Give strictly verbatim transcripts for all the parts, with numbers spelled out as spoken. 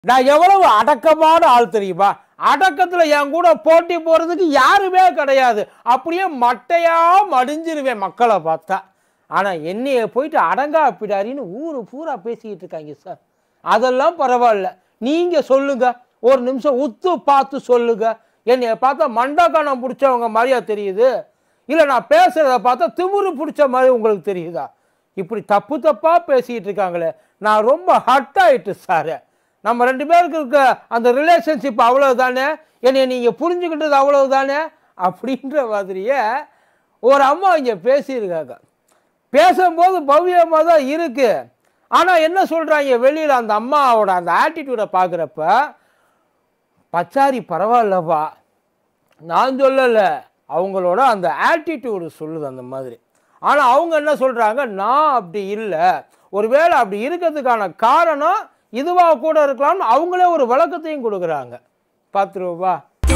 நான் எவ்வளவு அடக்கமான ஆள் தெரியுமா? அடக்கத்துல என் கூட போட்டி போறதுக்கு யாருமே கிடையாது. அப்படியே மட்டையா மடிஞ்சிருவேன் மக்களை பார்த்தா. ஆனா என்னைய போயிட்டு அடங்கா பிடாரின்னு ஊரு பூரா பேசிக்கிட்டு இருக்காங்க சார். அதெல்லாம் பரவாயில்ல, நீங்க சொல்லுங்க, ஒரு நிமிஷம் உத்து பார்த்து சொல்லுங்க. என்னைய பார்த்தா மண்டக்கணம் பிடிச்சவங்க மாதிரியா தெரியுது, இல்லை நான் பேசுறத பார்த்தா திமுரு பிடிச்ச மாதிரி உங்களுக்கு தெரியுதா? இப்படி தப்பு தப்பா பேசிக்கிட்டு இருக்காங்களே, நான் ரொம்ப ஹர்ட் ஆயிட்டு சார். நம்ம ரெண்டு பேருக்கு இருக்க அந்த ரிலேஷன்ஷிப் அவ்வளவு தானே, என்னை நீங்கள் புரிஞ்சுக்கிட்டது அவ்வளவு தானே அப்படின்ற மாதிரியே ஒரு அம்மா இங்கே பேசியிருக்காங்க. பேசும்போது பவ்யமாக தான் இருக்கு. ஆனால் என்ன சொல்கிறாங்க வெளியில், அந்த அம்மாவோட அந்த ஆட்டிடியூடை பார்க்குறப்ப, பச்சாரி பரவாயில்லப்பா நான் சொல்லலை, அவங்களோட அந்த ஆட்டிடியூடு சொல்லுது அந்த மாதிரி. ஆனால் அவங்க என்ன சொல்கிறாங்க, நான் அப்படி இல்லை, ஒருவேளை அப்படி இருக்கிறதுக்கான காரணம் இதுவாக கூட இருக்கலாம்னு அவங்களே ஒரு விளக்கத்தையும் கொடுக்குறாங்க. பார்த்துருவா.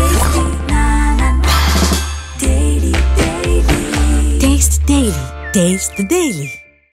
Taste Daily. Taste the Daily.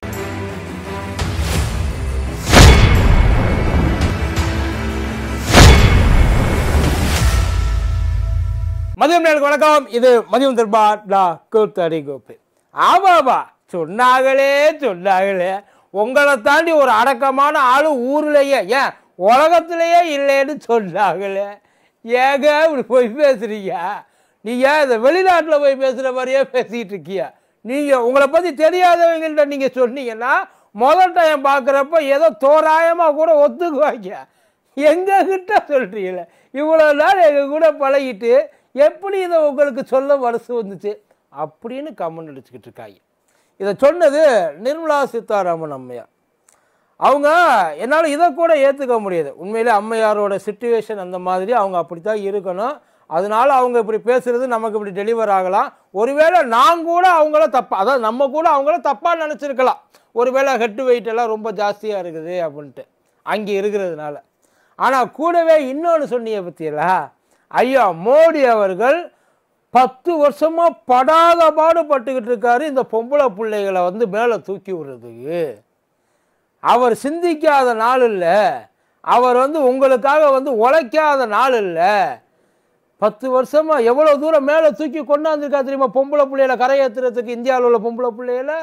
மதியம் நேருக்கு வணக்கம். இது மதியம் தர்பார். நான் கூத்தடி கோப்பி. ஆமாபா, சொன்னாங்களே சொன்னாங்களே உங்களை தாண்டி ஒரு அடக்கமான ஆளு ஊர்லேயே, ஏன் உலகத்திலேயே இல்லைன்னு சொன்னாங்களே. ஏங்க இப்படி போய் பேசுறீங்க? நீங்கள் இந்த வெளிநாட்டில் போய் பேசுகிற மாதிரியே பேசிகிட்டு இருக்கியா? நீங்கள் உங்களை பற்றி தெரியாதவங்கள்ட்ட நீங்கள் சொன்னீங்கன்னா முதல் டைம் பார்க்குறப்ப ஏதோ தோராயமாக கூட ஒத்துக்குவாங்க. எங்ககிட்ட சொல்கிறீங்களே, இவ்வளோ நாள் எங்கள் கூட பழகிட்டு எப்படி இதை உங்களுக்கு சொல்ல மனசு வந்துச்சு அப்படின்னு கமெண்ட் அடிச்சுக்கிட்டு இருக்காங்க. இதை சொன்னது நிர்மலா சீதாராமன் அம்மையார். அவங்க என்னால் இதை கூட ஏற்றுக்க முடியாது. உண்மையிலே அம்மையாரோட சிச்சுவேஷன் அந்த மாதிரி, அவங்க அப்படித்தான் இருக்கணும். அதனால அவங்க இப்படி பேசுறது நமக்கு இப்படி டெலிவர் ஆகலாம். ஒருவேளை நான் கூட அவங்கள தப்பா, அதாவது நம்ம கூட அவங்கள தப்பாக நினச்சிருக்கலாம். ஒருவேளை ஹெட் வெயிட் எல்லாம் ரொம்ப ஜாஸ்தியாக இருக்குது அப்படின்ட்டு அங்கே இருக்கிறதுனால. ஆனால் கூடவே இன்னொன்று சொன்னீங்க பற்றியலா, ஐயா மோடி அவர்கள் பத்து வருஷமா படாத பாடுபட்டுக்கிட்டு இருக்காரு இந்த பொம்பளை பிள்ளைகளை வந்து மேலே தூக்கி விடுறதுக்கு. அவர் சிந்திக்காத நாள் இல்லை, அவர் வந்து உங்களுக்காக வந்து உழைக்காத நாள் இல்லை. பத்து வருஷமா எவ்வளோ தூரம் மேலே தூக்கி கொண்டாந்துருக்கா தெரியுமா பொம்பளை பிள்ளைகளை கரையேற்றுறதுக்கு, இந்தியாவில் உள்ள பொம்பளை பிள்ளைகளை.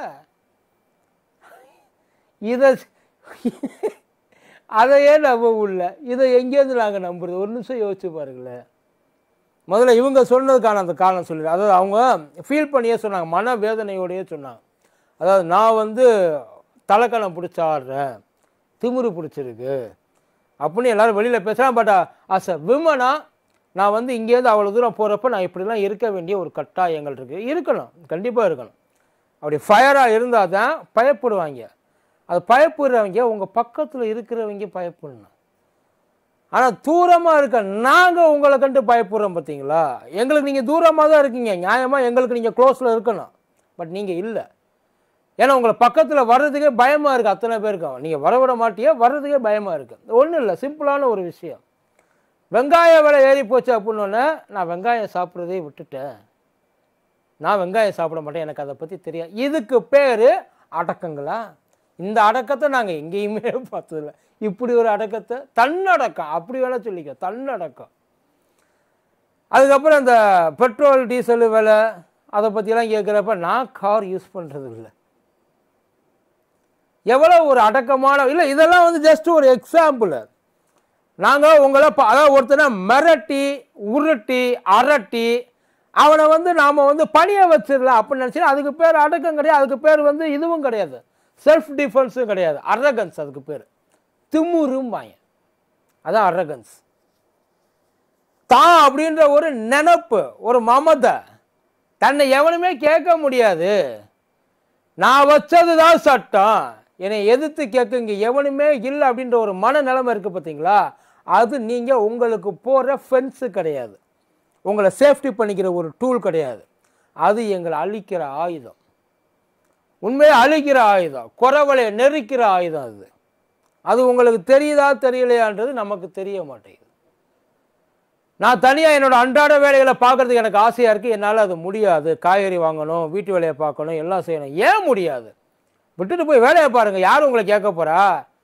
இதை அதையே நம்ப உள்ள, இதை எங்கேருந்து நாங்கள் நம்புறது? ஒரு நிமிஷம் யோசிச்சு பாருங்களேன். முதல்ல இவங்க சொன்னதுக்கான அந்த காரணம் சொல்லிடு. அதாவது அவங்க ஃபீல் பண்ணியே சொன்னாங்க, மன வேதனையோடையே சொன்னாங்க. அதாவது நான் வந்து தலைக்கணம் பிடிச்சி ஆடுறேன், திமிரு பிடிச்சிருக்கு அப்படின்னு எல்லோரும் வெளியில் பேசுகிறேன். பட் அஸ் அ விமனா நான் வந்து இங்கேருந்து அவ்வளோ தூரம் போகிறப்ப நான் இப்படிலாம் இருக்க வேண்டிய ஒரு கட்டாயங்கள் இருக்குது. இருக்கணும், கண்டிப்பாக இருக்கணும். அப்படி ஃபயராக இருந்தால் தான் பயப்படுவாங்க. அது பயப்படுறவங்க உங்கள் பக்கத்தில் இருக்கிறவங்க பயப்படணும். ஆனால் தூரமாக இருக்க நாங்கள் உங்களை கண்டு பயப்படுறோம் பார்த்தீங்களா? எங்களுக்கு நீங்கள் தூரமாக தான் இருக்கீங்க, நியாயமாக எங்களுக்கு நீங்கள் க்ளோஸில் இருக்கணும். பட் நீங்கள் இல்லை. ஏன்னா உங்களை பக்கத்தில் வர்றதுக்கே பயமாக இருக்குது. அத்தனை பேருக்கும் நீங்கள் வரவிட மாட்டியே, வர்றதுக்கே பயமாக இருக்குது. ஒன்றும் இல்லை, சிம்பிளான ஒரு விஷயம். வெங்காய விலை ஏறி போச்சு அப்படின்னோடனே நான் வெங்காயம் சாப்பிட்றதே விட்டுட்டேன், நான் வெங்காயம் சாப்பிட மாட்டேன், எனக்கு அதை பற்றி தெரியாது. இதுக்கு பேர் அடக்கங்களா? இந்த அடக்கத்தை நாங்கள் எங்கேயுமே பார்த்ததில்லை. இப்படி ஒரு அடக்கத்தை, தன்னடக்கம் அப்படி வேணா சொல்லிக்க, தன்னடக்கம். அதுக்கப்புறம் இந்த பெட்ரோல் டீசல் விலை அதை பற்றிலாம் கேட்குறப்ப நான் கார் யூஸ் பண்ணுறது இல்லை. எவ்வளோ ஒரு அடக்கமான, இல்லை இதெல்லாம் வந்து ஜஸ்ட் ஒரு எக்ஸாம்பிள். நாங்கள் உங்களை அதாவது ஒருத்தனை மிரட்டி உருட்டி அரட்டி அவனை வந்து நாம் வந்து பணியை வச்சிடலாம் அப்படின்னு நினச்சினா அதுக்கு பேர் அடக்கம் கிடையாது. அதுக்கு பேர் வந்து இதுவும் கிடையாது, செல்ஃப் டிஃபென்ஸும் கிடையாது, அரகன்ஸ். அதுக்கு பேர் திமுரும் வாங்க, அதான் அரகன்ஸ். தான் அப்படின்ற ஒரு நினப்பு, ஒரு மமதை, தன்னை எவனுமே கேட்க முடியாது, நான் வச்சது தான் சட்டம், என்னை எதிர்த்து கேட்குங்க எவனுமே இல்லை அப்படின்ற ஒரு மன நிலைமை இருக்குது பார்த்தீங்களா? அது நீங்கள் உங்களுக்கு போகிற ஃபென்ஸு கிடையாது, உங்களை சேஃப்டி பண்ணிக்கிற ஒரு டூல் கிடையாது. அது எங்களை அழிக்கிற ஆயுதம், உண்மையை அழிக்கிற ஆயுதம், குறவலையை நெருக்கிற ஆயுதம். அது அது உங்களுக்கு தெரியுதா தெரியலையான்றது நமக்கு தெரிய மாட்டேங்குது. நான் தனியாக என்னோட அன்றாட வேலைகளை பார்க்குறதுக்கு எனக்கு ஆசையாக இருக்குது, என்னால் அது முடியாது. காய்கறி வாங்கணும், வீட்டு வேலையை பார்க்கணும், எல்லாம் செய்யணும். ஏன் முடியாது? விட்டுட்டு போய் வேலையை பாருங்கள், யார் உங்களை கேட்க போகிறா?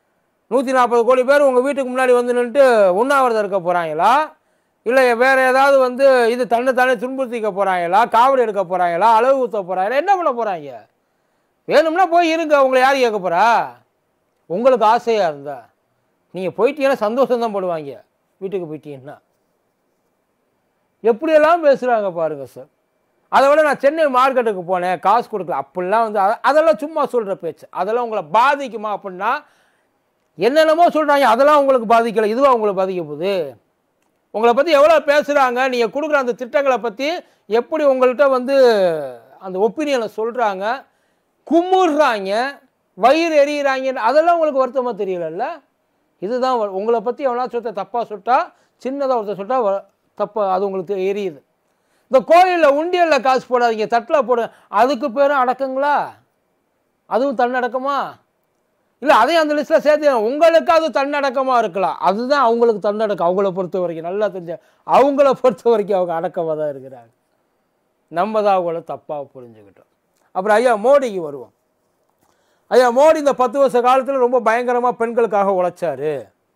நூற்றி நாற்பது கோடி பேர் உங்கள் வீட்டுக்கு முன்னாடி வந்து நின்றுட்டு உண்ணாவிரதம் இருக்க போகிறாங்களா, இல்லை வேறு ஏதாவது வந்து இது தன்னை தானே துன்புறுத்திக்க போகிறாங்களா, காவடி எடுக்க போகிறாங்களா, அளவு ஊற்ற போகிறாங்களா, என்ன பண்ண போகிறாங்க? வேணும்னா போய் இருங்க, உங்களை யார் கேட்க போகிறா? உங்களுக்கு ஆசையாக இருந்தா நீங்கள் போயிட்டீங்கன்னா சந்தோஷம்தான் படுவாங்க. வீட்டுக்கு போயிட்டீங்கன்னா எப்படியெல்லாம் பேசுகிறாங்க பாருங்கள் சார். அதை விட நான் சென்னை மார்க்கெட்டுக்கு போனேன், காசு கொடுக்கல அப்படிலாம் வந்து அதெல்லாம் சும்மா சொல்கிற பேச்சு. அதெல்லாம் உங்களை பாதிக்குமா அப்படின்னா என்னென்னமோ சொல்கிறாங்க, அதெல்லாம் உங்களுக்கு பாதிக்கலை, இதுவாக உங்களுக்கு பாதிக்க போகுது. உங்களை பற்றி எவ்வளோ பேசுகிறாங்க, நீங்கள் கொடுக்குற அந்த திட்டங்களை பற்றி எப்படி உங்கள்கிட்ட வந்து அந்த ஒப்பீனியனை சொல்கிறாங்க, குமுறுறாங்க, வயிறு எறிகிறாங்க, அதெல்லாம் உங்களுக்கு வருத்தமாக தெரியலல்ல? இதுதான் உங்களை பற்றி எவ்வளோ சொல்லிட்ட தப்பாக சொல்லிட்டா, சின்னதாக ஒருத்தர் சொல்லிட்டா தப்பாக அது உங்களுக்கு எரியுது. இந்த கோயிலில் உண்டியலில் காசு போடாதீங்க, தட்டில் போடு, அதுக்கு பேரும் அடக்கங்களா? அதுவும் தன்னடக்கமா? இல்லை அதையும் அந்த லிஸ்ட்டில் சேர்த்து உங்களுக்கு அது தன்னடக்கமாக இருக்கலாம். அதுதான் அவங்களுக்கு தன்னடக்கம். அவங்கள பொறுத்த வரைக்கும் நல்லா தெரிஞ்ச அவங்கள பொறுத்த வரைக்கும் அவங்க அடக்கமாக தான் இருக்கிறாங்க. நம்ம தான் அவங்கள தப்பாக புரிஞ்சுக்கிட்டோம். அப்புறம் ஐயா மோடிக்கு வருவோம். ஐயா மோடி இந்த பத்து வருஷ காலத்தில் ரொம்ப பயங்கரமாக பெண்களுக்காக உழைச்சாரு.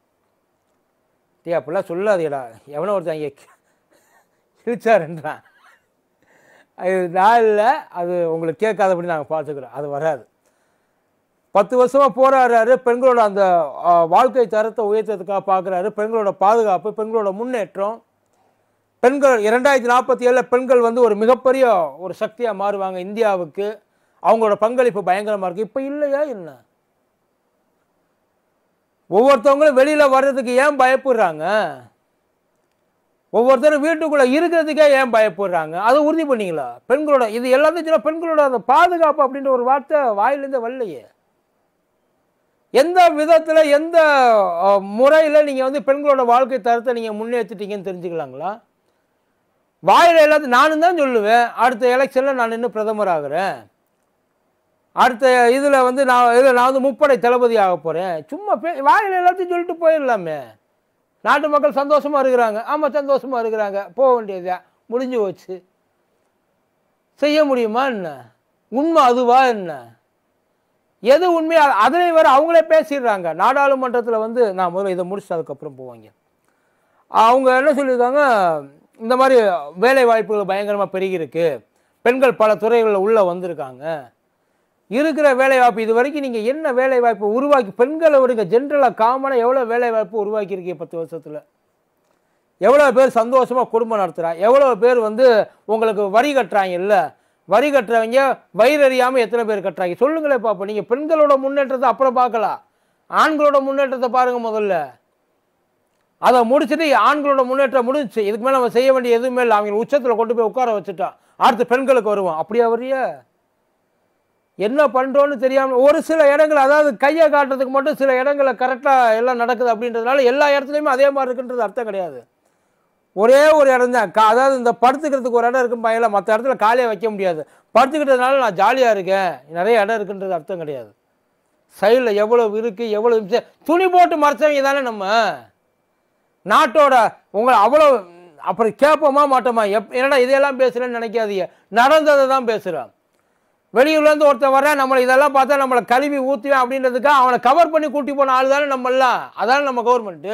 டே அப்படிலாம் சொல்லாதீடா, எவனோ ஒருத்தன் இங்கே கிழிச்சாருன்றான். அது நான் இல்லை, அது உங்களுக்கு கேட்காதபடி நாங்கள் பார்த்துக்கிறோம், அது வராது. பத்து வருஷமாக போராடுறாரு, பெண்களோட அந்த வாழ்க்கை தரத்தை உயர்த்ததுக்காக பார்க்குறாரு, பெண்களோட பாதுகாப்பு, பெண்களோட முன்னேற்றம், பெண்கள் இரண்டாயிரத்தி நாற்பத்தி ஏழில் பெண்கள் வந்து ஒரு மிகப்பெரிய ஒரு சக்தியாக மாறுவாங்க இந்தியாவுக்கு, அவங்களோட பங்களிப்பு பயங்கரமாக இருக்குது. இப்போ இல்லையா என்ன? ஒவ்வொருத்தவங்களும் வெளியில் வர்றதுக்கு ஏன் பயப்படுறாங்க? ஒவ்வொருத்தரும் வீட்டுக்குள்ளே இருக்கிறதுக்கே ஏன் பயப்படுறாங்க? அதை உறுதி பண்ணிங்களா? பெண்களோட இது எல்லாத்தையும் பெண்களோட அந்த பாதுகாப்பு அப்படின்ற ஒரு வார்த்தை வாயிலேருந்து வரலையே. எந்த விதத்தில் எந்த முறையில் நீங்கள் வந்து பெண்களோட வாழ்க்கை தரத்தை நீங்கள் முன்னேற்றிட்டீங்கன்னு தெரிஞ்சுக்கலாங்களா? வாயில் எல்லாத்தையும் நானும் தான் சொல்லுவேன், அடுத்த எலெக்ஷனில் நான் இன்னும் பிரதமர் ஆகிறேன், அடுத்த இதில் வந்து நான் இதில் நான் வந்து முப்படை தளபதி ஆக போகிறேன், சும்மா பே வாயில் எல்லாத்தையும் சொல்லிட்டு போயிடலாமே. நாட்டு மக்கள் சந்தோஷமாக இருக்கிறாங்க, ஆமாம் சந்தோஷமாக இருக்கிறாங்க, போக வேண்டியதா, முடிஞ்சு போச்சு. செய்ய முடியுமா என்ன? உண்மை அதுவா என்ன? எது உண்மையாக அதிலே வேறு அவங்களே பேசிடுறாங்க. நாடாளுமன்றத்தில் வந்து நான் முதல்ல இதை முடிச்சுட்டு அதுக்கப்புறம் போவாங்க. அவங்க என்ன சொல்லியிருக்காங்க, இந்த மாதிரி வேலை வாய்ப்புகள் பயங்கரமாக பெருகிருக்கு, பெண்கள் பல துறைகளில் உள்ளே வந்திருக்காங்க, இருக்கிற வேலைவாய்ப்பு இது வரைக்கும் நீங்கள் என்ன வேலைவாய்ப்பு உருவாக்கி பெண்களை விடுங்க, ஜென்ரலாக காமனாக எவ்வளோ வேலைவாய்ப்பு உருவாக்கியிருக்கீங்க பத்து வருஷத்தில்? எவ்வளோ பேர் சந்தோஷமாக குடும்பம் நடத்துகிறா, எவ்வளோ பேர் வந்து உங்களுக்கு வரி கட்டுறாங்க, இல்லை வரி கட்டுறவங்க வயிறு அறியாமல் எத்தனை பேர் கட்டுறாங்க சொல்லுங்களே பாப்பா. நீங்கள் பெண்களோட முன்னேற்றத்தை அப்புறம் பார்க்கலாம், ஆண்களோட முன்னேற்றத்தை பாருங்கள் முதல்ல. அதை முடிச்சுட்டு ஆண்களோட முன்னேற்றம் முடிஞ்சிச்சு, இதுக்கு மேலே நம்ம செய்ய வேண்டிய எதுவுமே இல்லை, அவங்க உச்சத்தில் கொண்டு போய் உட்கார வச்சுட்டோம், அடுத்து பெண்களுக்கு வருவோம். அப்படியா வரிய என்ன பண்ணுறோன்னு தெரியாமல் ஒரு சில இடங்கள், அதாவது கையை காட்டுறதுக்கு மட்டும் சில இடங்களில் கரெக்டாக எல்லாம் நடக்குது அப்படின்றதுனால எல்லா இடத்துலையுமே அதே மாதிரி இருக்குன்றது அர்த்தம் கிடையாது. ஒரே ஒரு இடம் தான், அதாவது இந்த படுத்துக்கிறதுக்கு ஒரு இடம் இருக்குன்னு பையன், மற்ற இடத்துல காலையாக வைக்க முடியாது. படுத்துக்கிட்டதுனால நான் ஜாலியாக இருக்கேன், நிறைய இடம் இருக்குன்றது அர்த்தம் கிடையாது. சைடில் எவ்வளோ இருக்குது, எவ்வளோ துணி போட்டு மறைச்சவங்க தானே நம்ம நாட்டோட. உங்களை அவ்வளோ அப்புறம் கேட்போமா மாட்டோமா? எப் என்னடா இதையெல்லாம் பேசுகிறேன்னு நினைக்காதீங்க, நடந்ததை தான் பேசுகிறான். வெளியூர்லேருந்து ஒருத்தன் வர்றேன், நம்மளை இதெல்லாம் பார்த்தா நம்மளை கழுவி ஊற்றுவேன் அப்படின்றதுக்காக அவனை கவர் பண்ணி கூட்டி போன ஆள் தானே நம்மளாம். அதானே நம்ம கவர்மெண்ட்டு.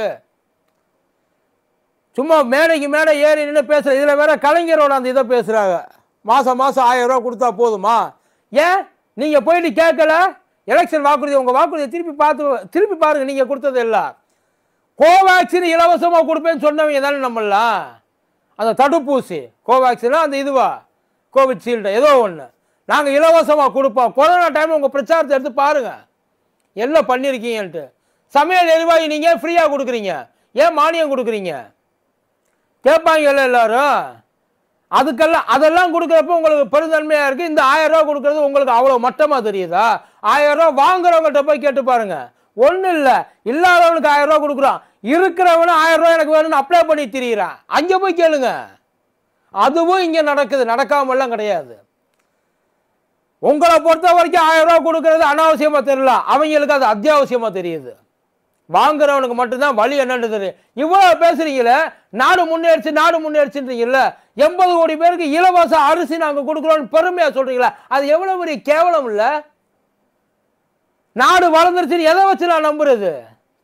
சும்மா மேடைக்கு மேடை ஏறி நின்று பேசுகிற இதில் வேற கலைஞரோட அந்த இதை பேசுகிறாங்க, மாதம் மாதம் ஆயிரம் ரூபா கொடுத்தா போதுமா? ஏன் நீங்கள் போயிட்டு கேட்கல? எலெக்ஷன் வாக்குறுதி, உங்கள் வாக்குறுதியை திருப்பி பார்த்து திருப்பி பாருங்கள், நீங்கள் கொடுத்தது எல்லாம். கோவேக்சின் இலவசமாக கொடுப்பேன்னு சொன்னவங்க தானே நம்மளாம். அந்த தடுப்பூசி கோவேக்சினா அந்த இதுவா கோவிட்ஷீல்டு ஏதோ ஒன்று நாங்கள் இலவசமாக கொடுப்போம். கொரோனா டைம் உங்கள் பிரச்சாரத்தை எடுத்து பாருங்கள் என்ன பண்ணியிருக்கீங்கன்ட்டு. சமையல் எரிவாயு நீங்கள் ஃப்ரீயாக கொடுக்குறீங்க, ஏன் மானியம் கொடுக்குறீங்க கேட்பாங்க இல்லை எல்லாரும். அதுக்கெல்லாம் அதெல்லாம் கொடுக்குறப்ப உங்களுக்கு பெருந்தன்மையாக இருக்குது. இந்த ஆயிரம் ரூபா கொடுக்குறது உங்களுக்கு அவ்வளோ மட்டமாக தெரியுதா? ஆயிரம் ரூபா வாங்குறவங்கள்ட்ட போய் கேட்டு பாருங்க, ஒன்றும் இல்லை, இல்லாதவனுக்கு ஆயிரம் ரூபா கொடுக்குறான், இருக்கிறவனு ஆயிரம் ரூபா எனக்கு வேணும்னு அப்ளை பண்ணி திரியிறான். அங்கே போய் கேளுங்க, அதுவும் இங்கே நடக்குது, நடக்காமலாம் கிடையாது. உங்களை பொறுத்த வரைக்கும் ஆயிரம் ரூபா கொடுக்கறது அனாவசியமாக தெரியல, அவங்களுக்கு அது அத்தியாவசியமாக தெரியுது. வாங்குறவனுக்கு மட்டும்தான் வழி என்னன்னு தெரியும். இவ்வளோ பேசுறீங்களே, நாடு முன்னேறிச்சு நாடு முன்னேறிச்சுன்றீங்கல்ல, எண்பது கோடி பேருக்கு இலவச அரிசி நாங்கள் கொடுக்குறோன்னு பெருமையாக சொல்றீங்களா? அது எவ்வளோ பெரிய கேவலம் இல்லை? நாடு வளர்ந்துருச்சுன்னு எதை வச்சு நான் நம்புறது?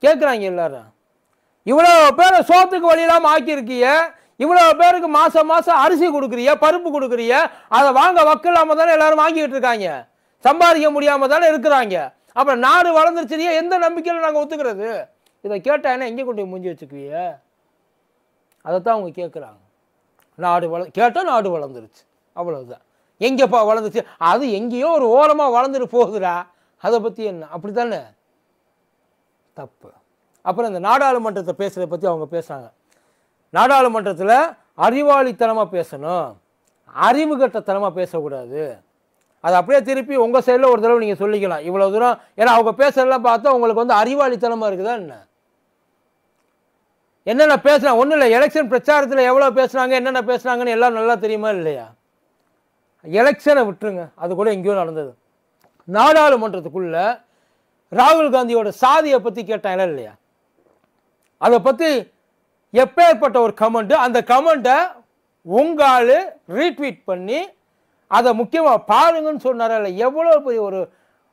கேட்குறாங்க எல்லாரும். இவ்வளோ பேரை சோத்துக்கு வழி இல்லாமல் ஆக்கியிருக்கிய, இவ்வளோ பேருக்கு மாதம் மாதம் அரிசி கொடுக்குறிய, பருப்பு கொடுக்குறிய, அதை வாங்க வக்கு இல்லாமல் தானே எல்லாரும் வாங்கிக்கிட்டு இருக்காங்க, சம்பாதிக்க முடியாமல் தானே இருக்கிறாங்க. அப்புறம் நாடு வளர்ந்துருச்சுரியா, எந்த நம்பிக்கையில் நாங்கள் ஒத்துக்கிறது? இதை கேட்டால் என்ன எங்கே கொண்டு மூஞ்சி வச்சுக்குவிய? அதைத்தான் அவங்க கேட்குறாங்க. நாடு வள கேட்டால் நாடு வளர்ந்துருச்சு, அவ்வளோதான். எங்கேப்பா வளர்ந்துச்சு? அது எங்கேயோ ஒரு ஓரமாக வளர்ந்துட்டு போகுதுடா, அதை பற்றி என்ன? அப்படி தானே தப்பு. அப்புறம் இந்த நாடாளுமன்றத்தை பேசுகிறத பற்றி அவங்க பேசுகிறாங்க. நாடாளுமன்றத்தில் அறிவாளித்தனமாக பேசணும், அறிவு கட்டத்தனமாக பேசக்கூடாது. அது அப்படியே திருப்பி உங்கள் சைடில் ஒரு தடவை நீங்கள் சொல்லிக்கலாம். இவ்வளோ தூரம் ஏன்னா அவங்க பேசுறதெல்லாம் பார்த்தா உங்களுக்கு வந்து அறிவாளித்தனமாக இருக்குதா என்ன? என்னென்ன பேசுனா ஒன்றும் இல்லை. எலெக்ஷன் பிரச்சாரத்தில் எவ்வளோ பேசுனாங்க, என்னென்ன பேசுனாங்கன்னு எல்லாம் நல்லா தெரியுமா இல்லையா? எலெக்ஷனை விட்டுருங்க, அது கூட எங்கேயோ நடந்தது. நாடாளுமன்றத்துக்குள்ள ராகுல் காந்தியோட சாதியை பற்றி கேட்டாங்களா இல்லையா? அதை பற்றி எப்பேற்பட்ட ஒரு கமெண்ட், அந்த கமெண்ட்டை உங்கால் ரீட்வீட் பண்ணி அதை முக்கியமாக பாருங்கன்னு சொன்னாரா இல்லை? எவ்வளோ பெரிய ஒரு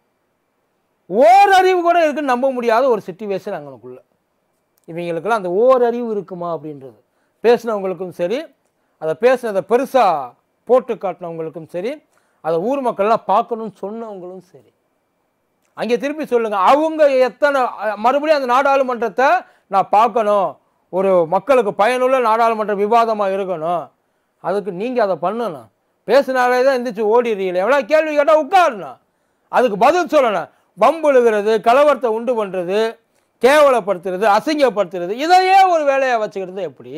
ஓரறிவு கூட இருக்குன்னு நம்ப முடியாத ஒரு சிச்சுவேஷன் அங்கனுக்குள்ள. இவங்களுக்கெல்லாம் அந்த ஓரறிவு இருக்குமா அப்படின்றது பேசினவங்களுக்கும் சரி, அதை பேசினதை பெருசாக போட்டு காட்டினவங்களுக்கும் சரி, அதை ஊர் மக்கள்லாம் பார்க்கணும்னு சொன்னவங்களும் சரி. அங்கே திருப்பி சொல்லுங்கள், அவங்க எத்தனை மறுபடியும் அந்த நாடாளுமன்றத்தை நான் பார்க்கணும், ஒரு மக்களுக்கு பயனுள்ள நாடாளுமன்ற விவாதமாக இருக்கணும், அதுக்கு நீங்கள் அதை பண்ணணும். பேசினாலே தான் எந்திரிச்சு ஓடிடுறீங்களே, எவ்வளோ கேள்வி கேட்டால் உட்காரணும், அதுக்கு பதில் சொல்லணும். வம்புழுகிறது, கலவரத்தை உண்டு பண்ணுறது, கேவலப்படுத்துறது, அசிங்கப்படுத்துறது, இதையே ஒரு வேலையாக வச்சுக்கிறது எப்படி?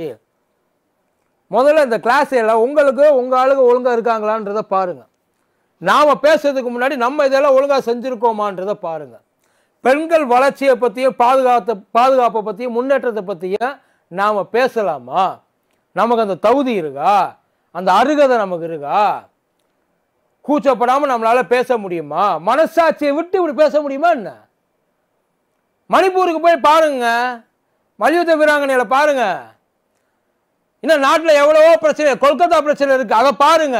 முதல்ல இந்த கிளாஸ் எல்லாம் உங்களுக்கு உங்கள் ஆளுங்க ஒழுங்காக இருக்காங்களான்றதை பாருங்கள். நாம் பேசுறதுக்கு முன்னாடி நம்ம இதெல்லாம் ஒழுங்காக செஞ்சுருக்கோமான்றதை பாருங்கள். பெண்கள் வளர்ச்சியை பற்றியும் பாதுகாத்த பாதுகாப்பை பற்றியும் முன்னேற்றத்தை பற்றியும் நாம் பேசலாமா? நமக்கு அந்த தகுதி இருக்கா? அந்த அருகதை நமக்கு இருக்கா? கூச்சப்படாமல் நம்மளால் பேச முடியுமா? மனசாட்சியை விட்டு இப்படி பேச முடியுமா என்ன? மணிப்பூருக்கு போய் பாருங்க, மல்யுத்த வீராங்கனையில பாருங்க. இன்னும் நாட்டில் எவ்வளவோ பிரச்சனை, கொல்கத்தா பிரச்சனை இருக்கு, அதை பாருங்க.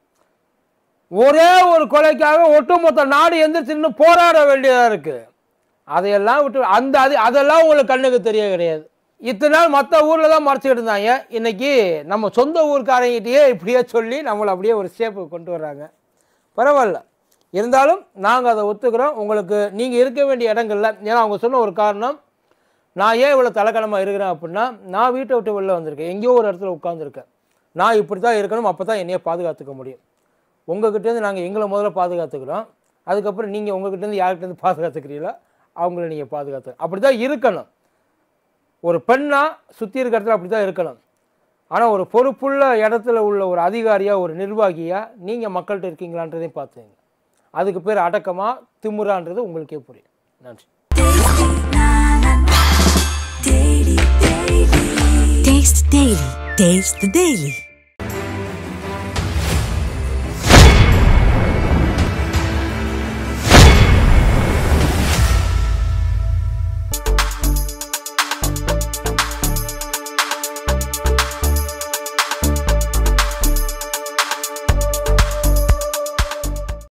ஒரே ஒரு கொலைக்காக ஒட்டுமொத்த நாடு எந்திரிச்சு போராட வேண்டியதா இருக்கு. அதையெல்லாம் விட்டு அந்த அது அதெல்லாம் உங்களுக்கு கண்ணுக்கு தெரிய கிடையாது. இத்தனை நாள் மற்ற ஊரில் தான் மறைச்சிக்கிட்டு இருந்தாங்க. இன்னைக்கு நம்ம சொந்த ஊருக்காரங்கிட்டயே இப்படியே சொல்லி நம்மளை அப்படியே ஒரு ஸ்டேப்பு கொண்டு வர்றாங்க. பரவாயில்ல, இருந்தாலும் நாங்கள் அதை ஒத்துக்கிறோம். உங்களுக்கு நீங்கள் இருக்க வேண்டிய இடங்கள்ல, ஏன்னா அவங்க சொன்ன ஒரு காரணம், நான் ஏன் இவ்வளோ தலைக்கணமாக இருக்கிறேன் அப்படின்னா, நான் வீட்டை விட்டு வெளில வந்திருக்கேன், எங்கேயோ ஒரு இடத்துல உட்காந்துருக்கேன், நான் இப்படி தான் இருக்கணும், அப்போ தான் என்னையே பாதுகாத்துக்க முடியும். உங்ககிட்டேருந்து நாங்கள் எங்களை முதல்ல பாதுகாத்துக்கிறோம், அதுக்கப்புறம் நீங்கள் உங்ககிட்டேருந்து யார்கிட்டேருந்து பாதுகாத்துக்கிறீங்களோ அவங்கள நீங்கள் பாதுகாத்து அப்படி தான் இருக்கணும். ஒரு பெண்ணாக சுற்றி இருக்கிற இடத்துல அப்படி தான் இருக்கணும். ஆனால் ஒரு பொறுப்புள்ள இடத்துல உள்ள ஒரு அதிகாரியாக, ஒரு நிர்வாகியாக நீங்கள் மக்கள்கிட்ட இருக்கீங்களான்றதையும் பார்த்துங்க. அதுக்கு பேர் அடக்கமா திமுறான்றது உங்களுக்கே புரியும். நன்றி. Taste the Daily. Taste the Daily.